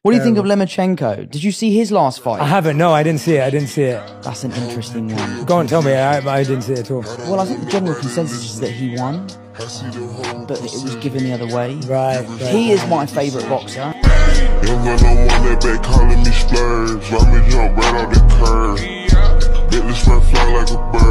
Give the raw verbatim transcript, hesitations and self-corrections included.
What do you think of Lomachenko? Did you see his last fight? I haven't. No, I didn't see it. I didn't see it. That's an interesting one. Go on, tell me. I, I didn't see it at all. Well, I think the general consensus is that he won, but it was given the other way. Right, right. He is my favourite boxer. Young gun on one that back calling me splurge. Let me jump right off the curb. Bentley spread fly like a bird.